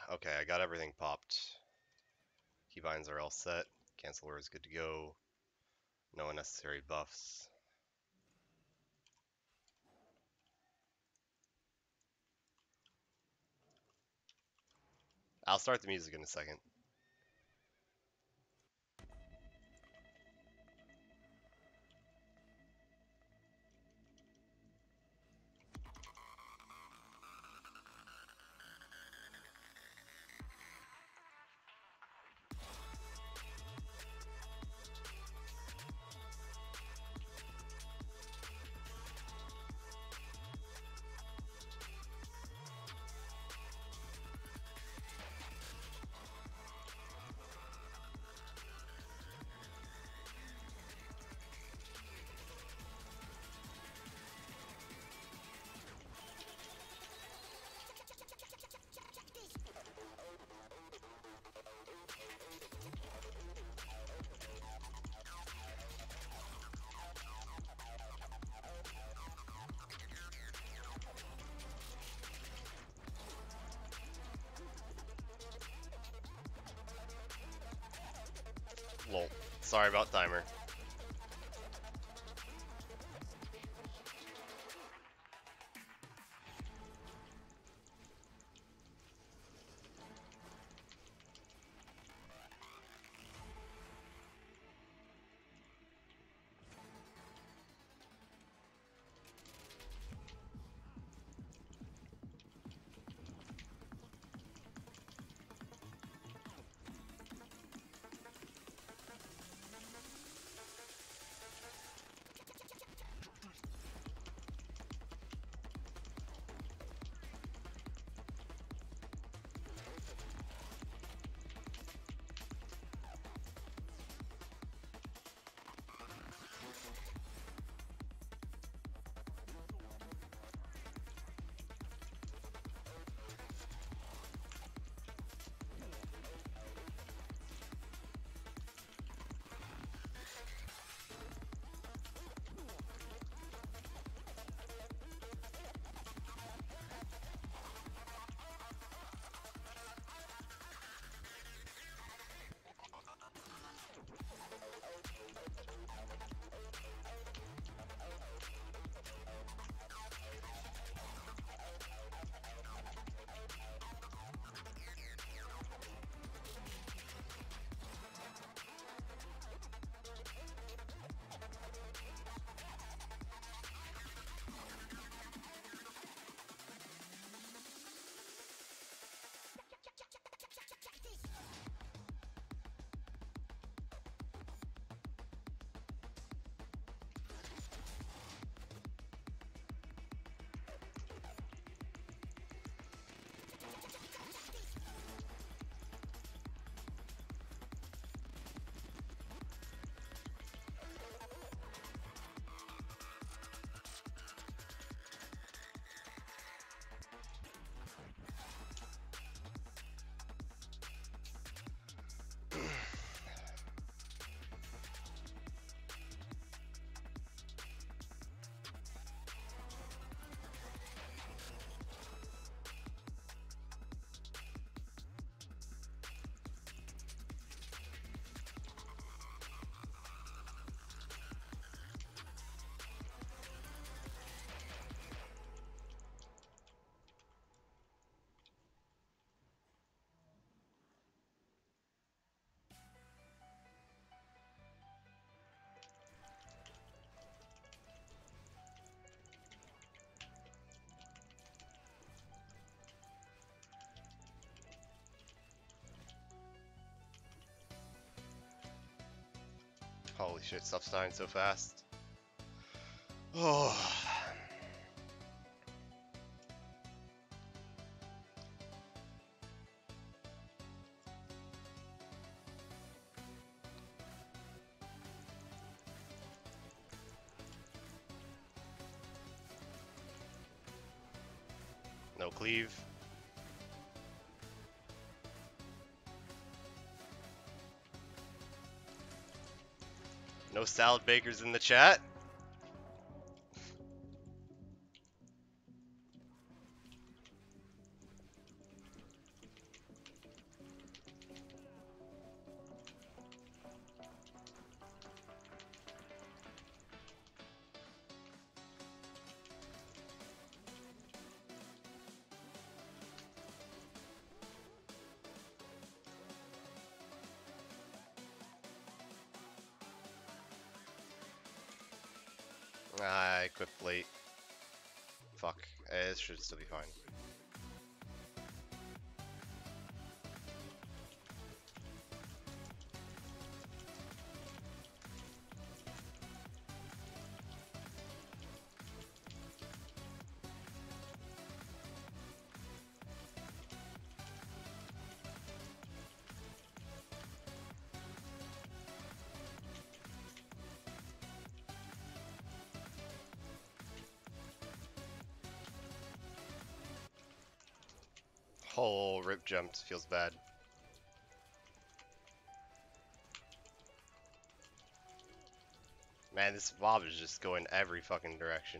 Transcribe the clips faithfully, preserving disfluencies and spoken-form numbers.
Okay, I got everything popped. Keybinds are all set. Canceler is good to go. No unnecessary buffs. I'll start the music in a second. Lol. Sorry about timer. Holy shit, stuff's dying so fast. Oh. No cleave. No salad bakers in the chat. equipped late. Fuck. Eh, it should still be fine. Whole rip jumped feels bad. Man, this mob is just going every fucking direction.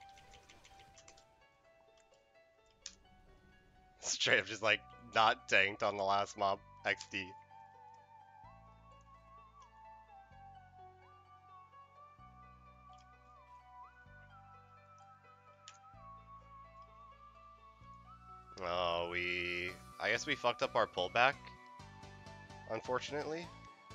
Straight up just like not tanked on the last mob. X D. Oh, we... I guess we fucked up our pullback, unfortunately.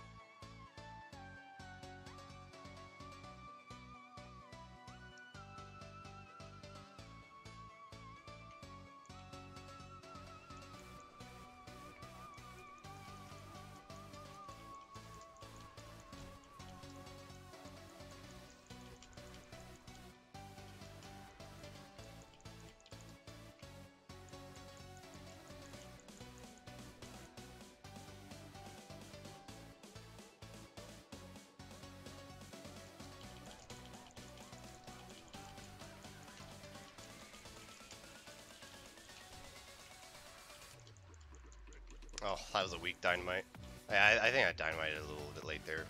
Oh, that was a weak dynamite. I, I think I dynamited a little bit late there.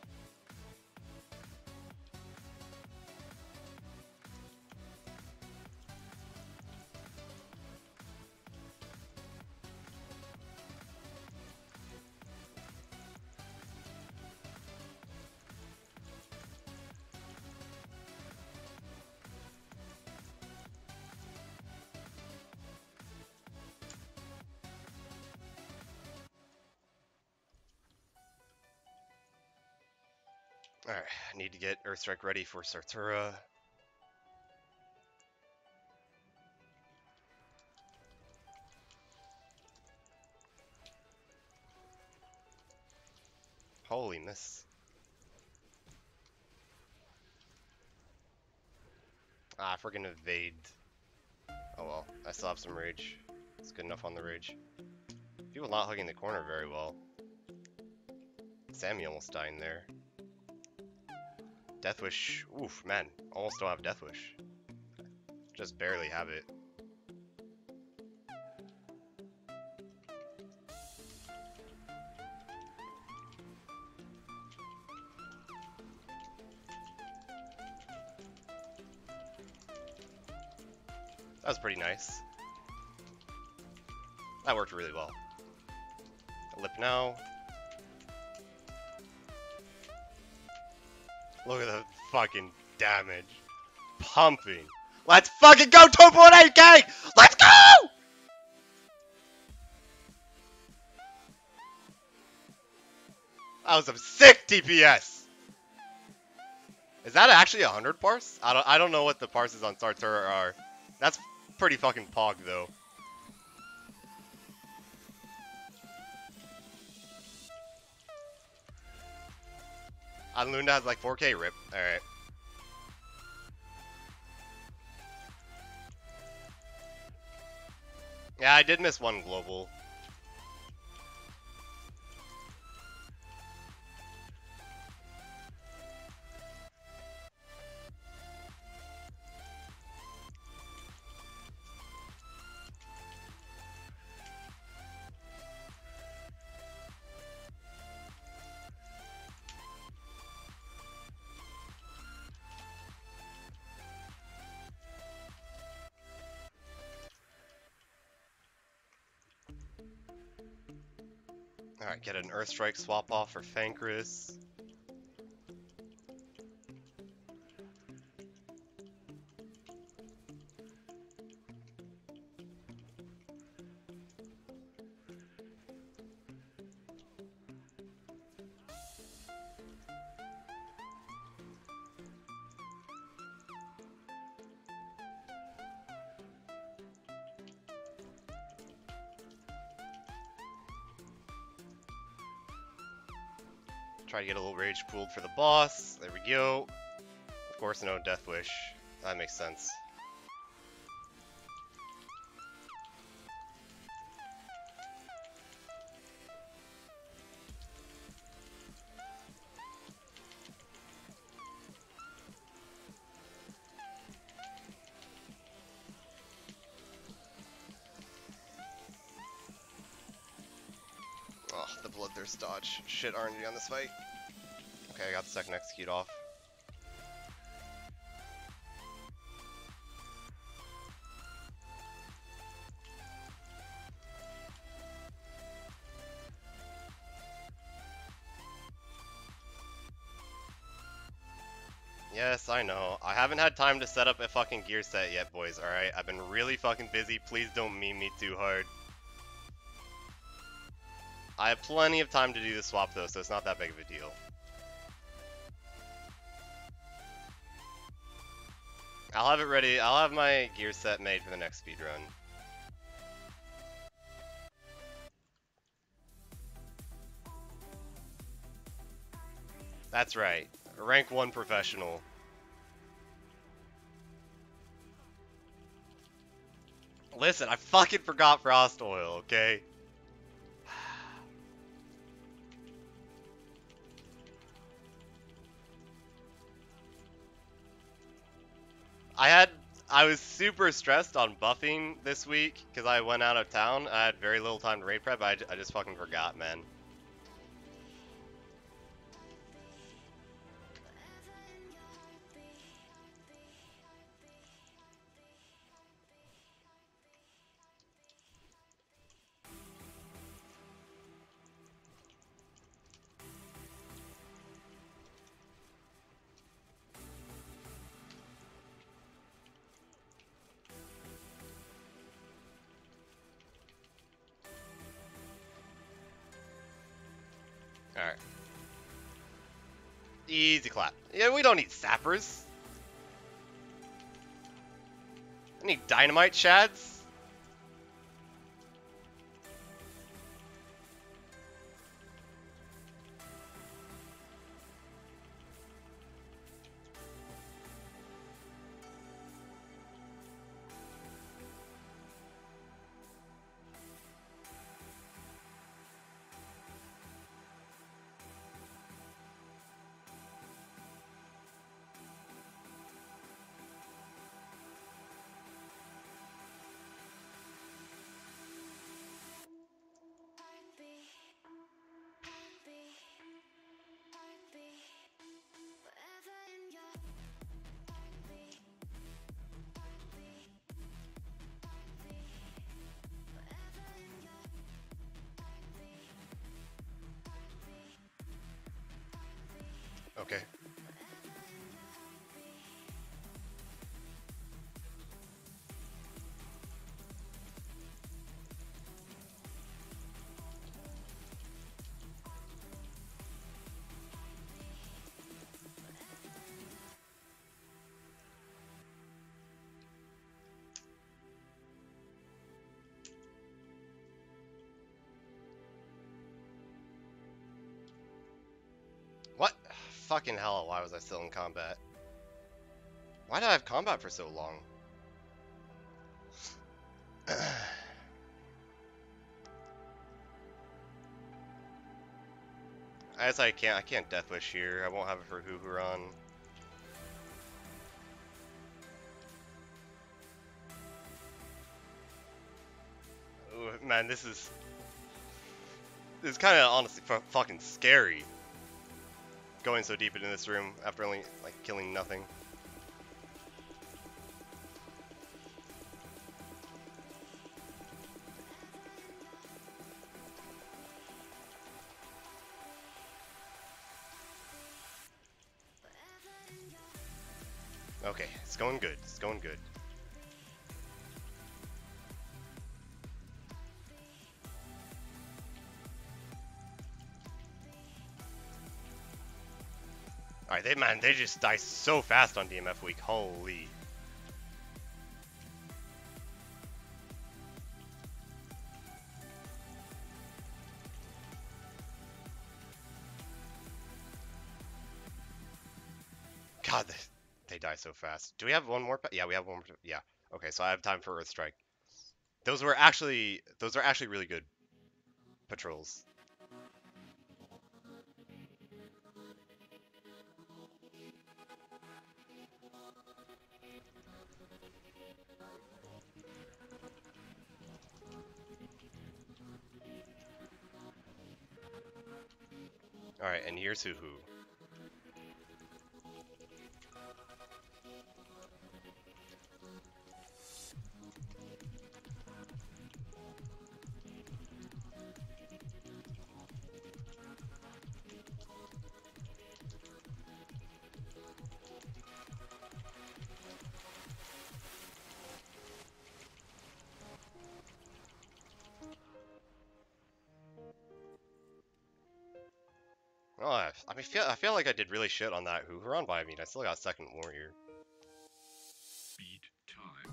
Alright, I need to get Earthstrike ready for Sartura. Holy miss. Ah, freaking evade. Oh well, I still have some rage. It's good enough on the rage. People not hugging the corner very well. Sammy almost dying there. Deathwish, oof, man, almost don't have Deathwish. Just barely have it. That was pretty nice. That worked really well. Lip now. Look at the fucking damage. Pumping. Let's fucking go two point eight K! Let's go! That was some sick D P S. Is that actually one hundred parse? I don't I don't know what the parses on Sartura are. That's pretty fucking pog though. Luna has like four K rip. Alright. Yeah, I did miss one global. Alright, get an Earthstrike swap off for Fankris. Try to get a little rage pooled for the boss. There we go. Of course, no Death Wish. That makes sense. Oh, the Bloodthirst dodge. Shit R N G on this fight. Okay, I got the second execute off. Yes, I know. I haven't had time to set up a fucking gear set yet, boys, alright? I've been really fucking busy. Please don't meme me too hard. I have plenty of time to do the swap, though, so it's not that big of a deal. I'll have it ready. I'll have my gear set made for the next speedrun. That's right. Rank one professional. Listen, I fucking forgot Frost Oil, okay? I had, I was super stressed on buffing this week because I went out of town. I had very little time to raid prep. I, I just fucking forgot, man. Alright. Easy clap. Yeah, we don't need sappers. I need dynamite shads. Okay. What? Fucking hell, why was I still in combat? Why did I have combat for so long? I guess I can't, I can't Death Wish here. I won't have it for Huhuron. Ooh, man, this is... This is kind of honestly f fucking scary. Going so deep into this room after only, like, killing nothing. Okay, it's going good. It's going good. Alright, they man, they just die so fast on D M F week. Holy. God, they, they die so fast. Do we have one more? Pa yeah, we have one more. Yeah. Okay, so I have time for Earth Strike. Those were actually, those are actually really good patrols. Alright, and here's Hoo Hoo. Oh, I, I mean, feel, I feel like I did really shit on that Hoo Hoo run, but I mean, I still got second warrior. Beat time.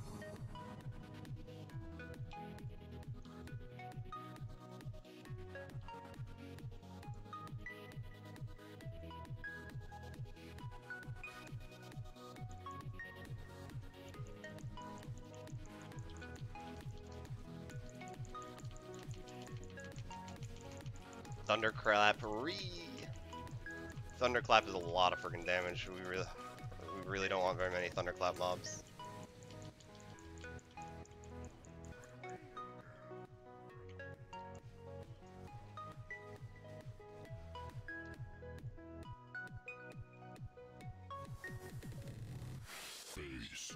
Thunderclap-ree! Thunderclap is a lot of freaking damage. We really, we really don't want very many Thunderclap mobs. Phase.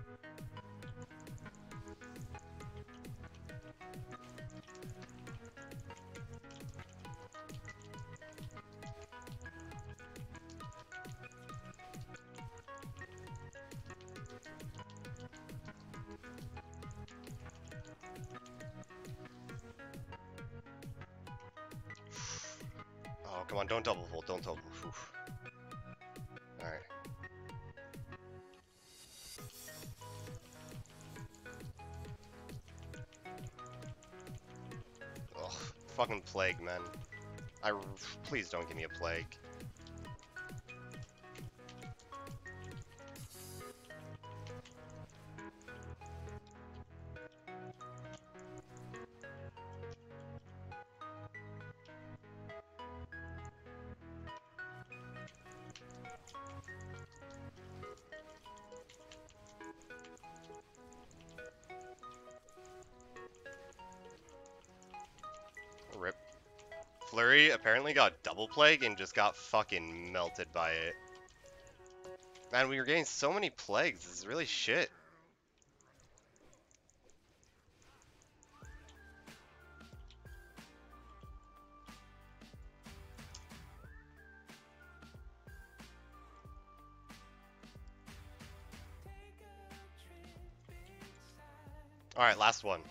Oh, come on, don't double fold, don't double fold. Alright. Ugh, fucking plague, man. I please don't give me a plague. Rip. Flurry apparently got double plague and just got fucking melted by it. Man, we were getting so many plagues. This is really shit. Alright, last one.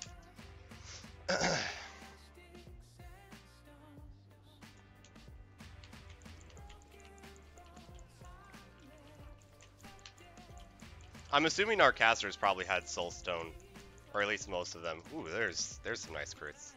I'm assuming our casters probably had Soulstone, or at least most of them. Ooh, there's there's some nice crits.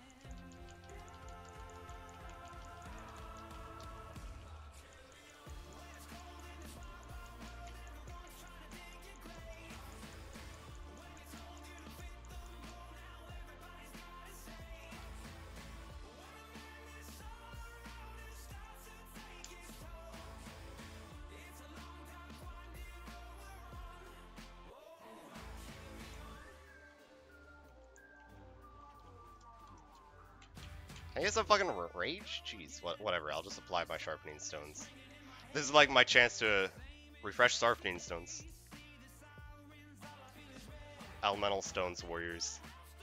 I guess I'm fucking rage? Jeez, what, whatever, I'll just apply my sharpening stones. This is like my chance to refresh sharpening stones. Elemental stones, warriors.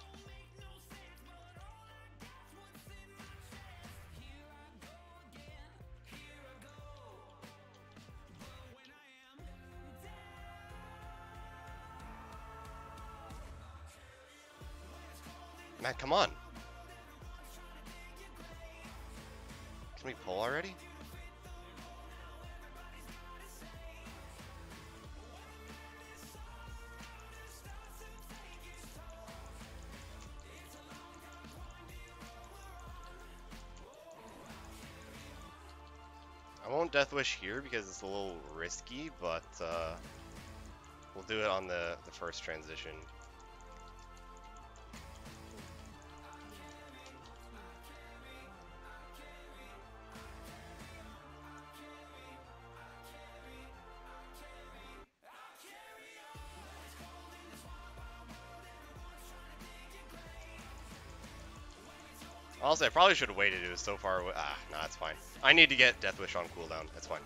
Man, come on. Can we pull already? I won't Death Wish here because it's a little risky, but uh, we'll do it on the, the first transition. Honestly, I probably should have waited. It was so far away. Ah, no, that's fine. I need to get Death Wish on cooldown. That's fine.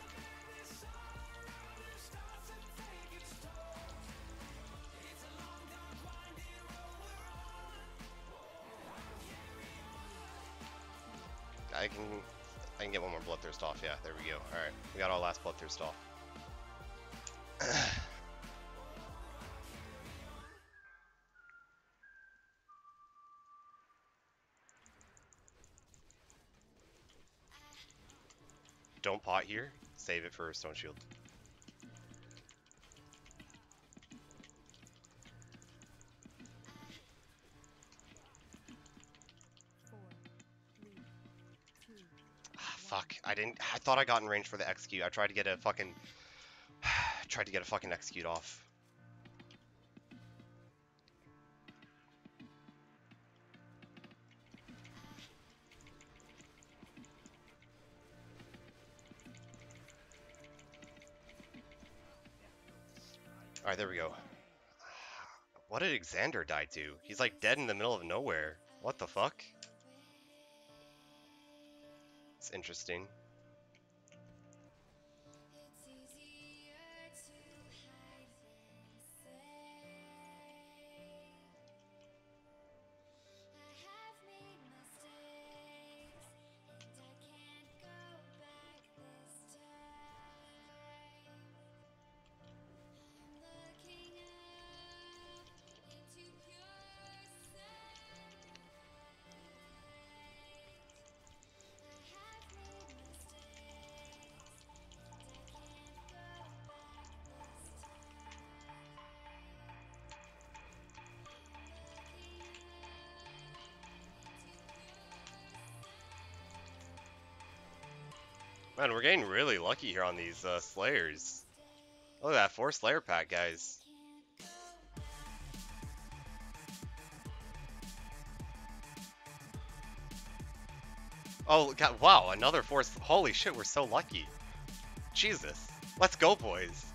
I can, I can get one more Bloodthirst off. Yeah, there we go. All right, we got our last Bloodthirst off. Don't pot here. Save it for Stone Shield. Ah, fuck. I didn't. I thought I got in range for the execute. I tried to get a fucking. tried to get a fucking execute off. Alright, there we go. What did Xander die to? He's like dead in the middle of nowhere. What the fuck? It's interesting. Man, we're getting really lucky here on these uh, Slayers. Look at that, four Slayer pack, guys. Oh, God, wow, another four. Holy shit, we're so lucky. Jesus. Let's go, boys.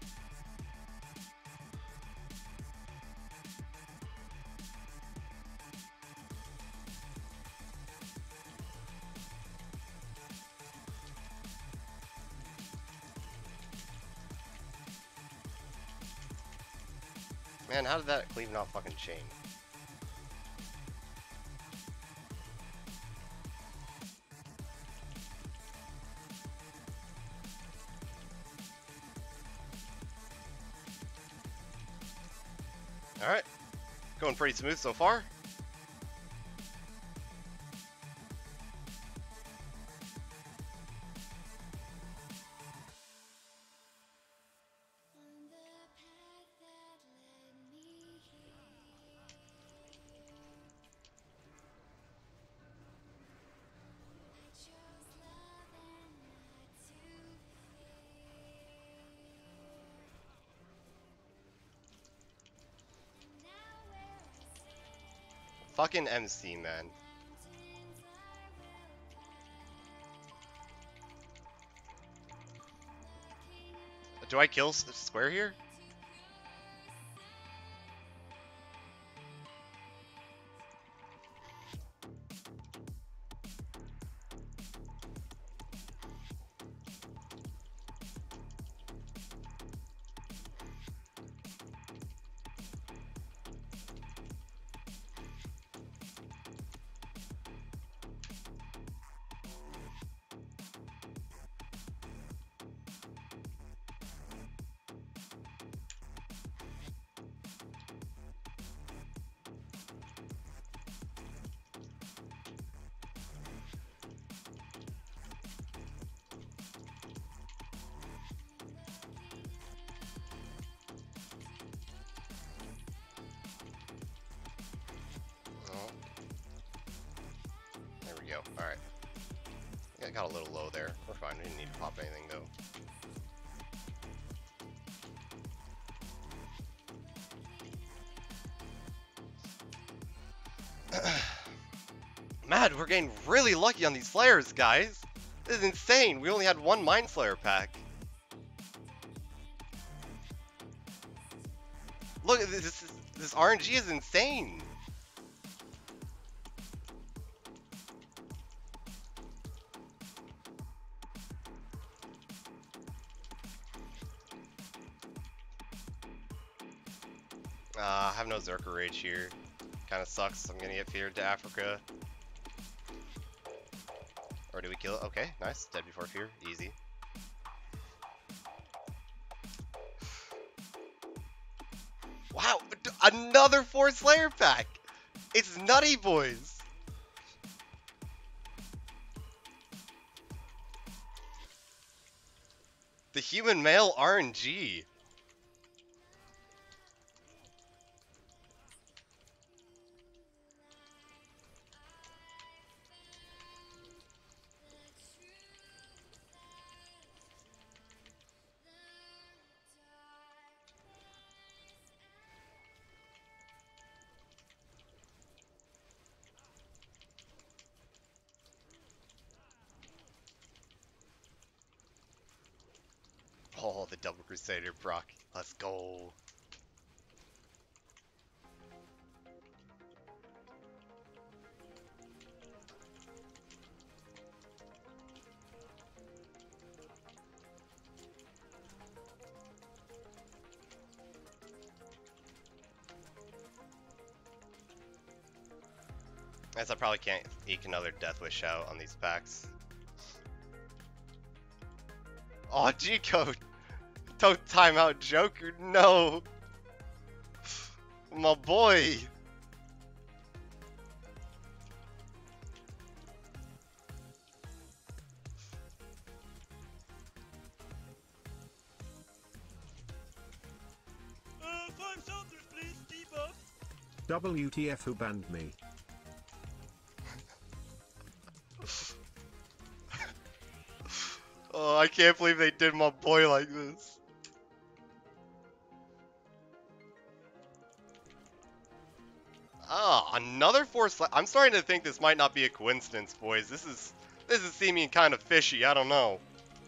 Man, how did that cleave not fucking chain? Alright. Going pretty smooth so far. Fucking M C, man. Do I kill S Square here? There we go. Alright. Yeah, it got a little low there. We're fine. We didn't need to pop anything though. Mad, we're getting really lucky on these flares, guys. This is insane. We only had one Mind Slayer pack. Look, this this, this R N G is insane. Uh, I have no Zerker Rage here. Kind of sucks. I'm gonna get feared to Africa. Or do we kill it? Okay, nice. Dead before fear. Easy. Wow! Another four Slayer pack! It's nutty, boys! The human male R N G. Oh, the double Crusader proc. Let's go. Guess I probably can't eke another Death Wish out on these packs. Oh, G-code! Don't time out Joker, no! My boy! Uh, five soldiers, please, debuff. W T F, who banned me? Oh, I can't believe they did my boy like this. Ah, another four sla- I'm starting to think this might not be a coincidence, boys. This is this is seeming kind of fishy. I don't know.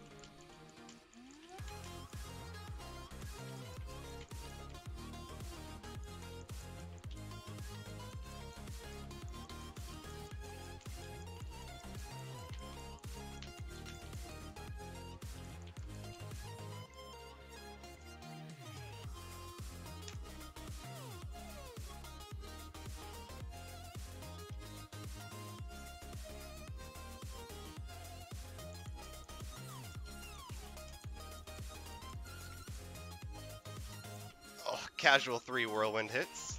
Oh, casual three whirlwind hits.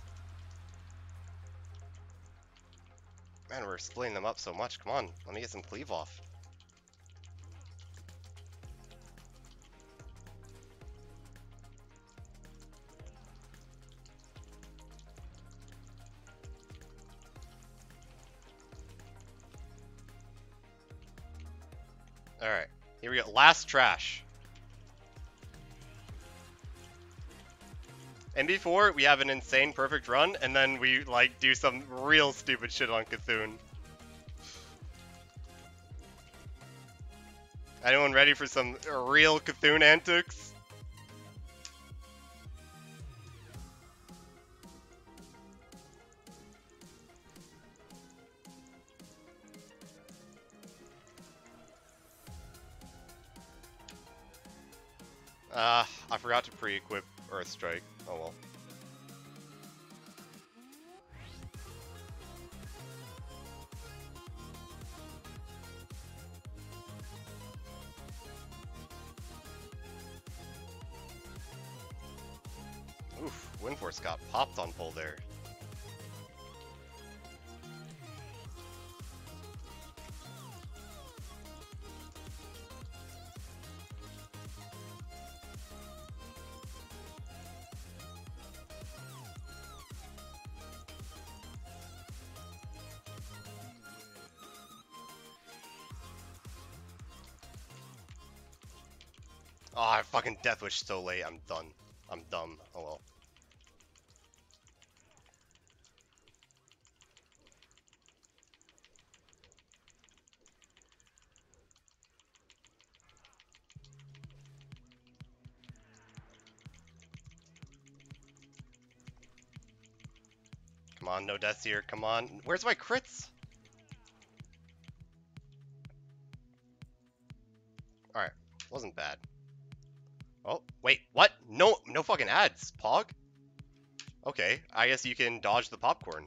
Man, we're splitting them up so much. Come on, let me get some cleave off. Alright, here we go. Last trash. And before, we have an insane perfect run, and then we, like, do some real stupid shit on Cthulhu. Anyone ready for some real Cthulhu antics? Ah, uh, I forgot to pre-equip Earth Strike. Oh well. Oof, Windforce got popped on pull there. Oh, I fucking death wish so late. I'm done. I'm dumb. Oh well. Come on, no deaths here. Come on. Where's my crits? Alright. Wasn't bad. Oh, wait. What? No, no fucking ads, Pog? Okay, I guess you can dodge the popcorn.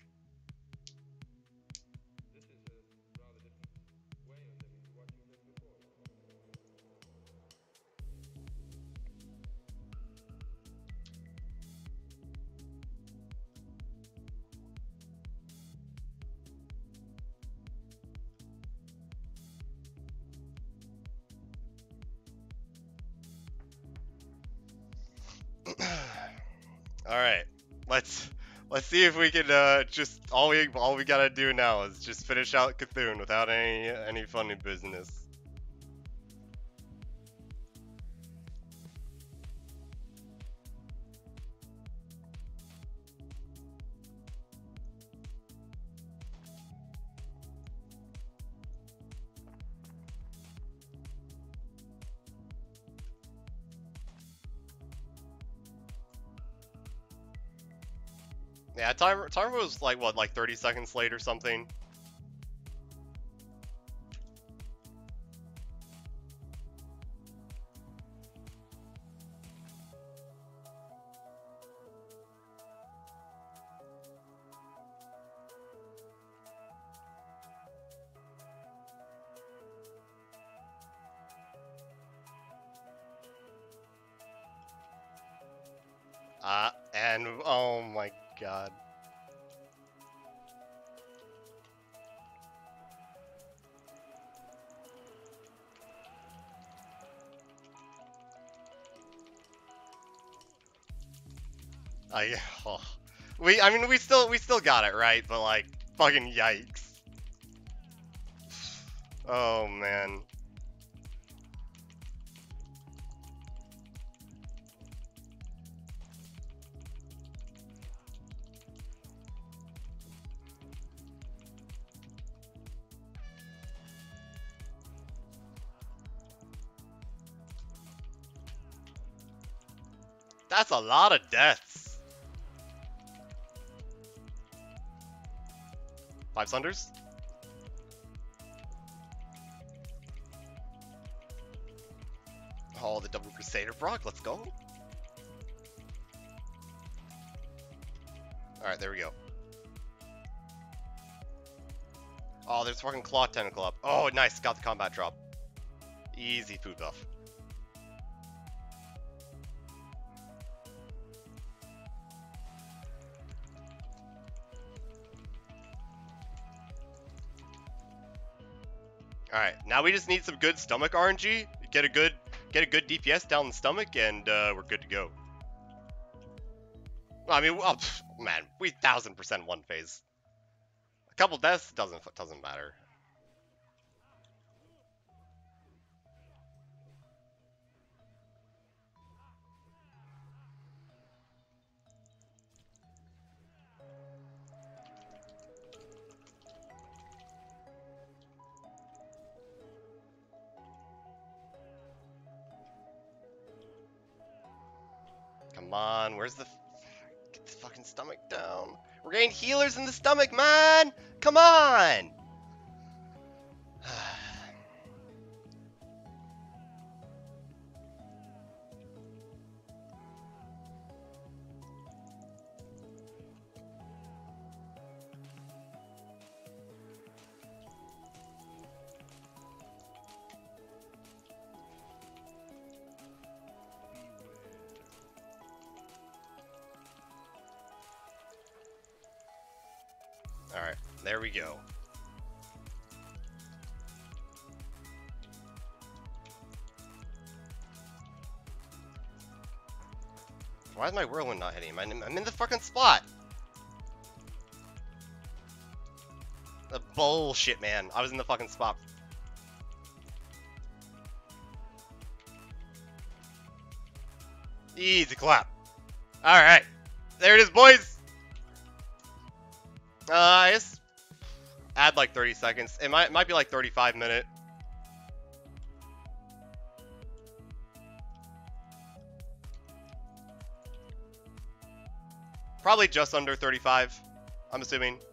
All right, let's let's see if we can uh, just all we all we gotta do now is just finish out Cthulhu without any any funny business. Yeah, timer timer was like what, like thirty seconds late or something. Uh, and oh my god. I, oh. we, I mean, we still, we still got it right, but like, fucking yikes. Oh man. That's a lot of deaths. Five Sunders? Oh, the double Crusader proc, let's go. Alright, there we go. Oh, there's fucking Claw Tentacle up. Oh, nice, got the combat drop. Easy food buff. Alright, now we just need some good stomach R N G, get a good get a good D P S down the stomach, and uh, we're good to go. Well, I mean, oh, pff, man, we thousand percent one phase. A couple deaths doesn't doesn't matter. Come on, where's the... Get the fucking stomach down. We're getting healers in the stomach, man! Come on! Alright, there we go. Why is my whirlwind not hitting him? I'm I'm in the fucking spot! The bullshit, man. I was in the fucking spot. Easy clap. Alright. There it is, boys. Uh, I guess add like thirty seconds. It might, it might be like thirty-five minute. Probably just under thirty-five, I'm assuming.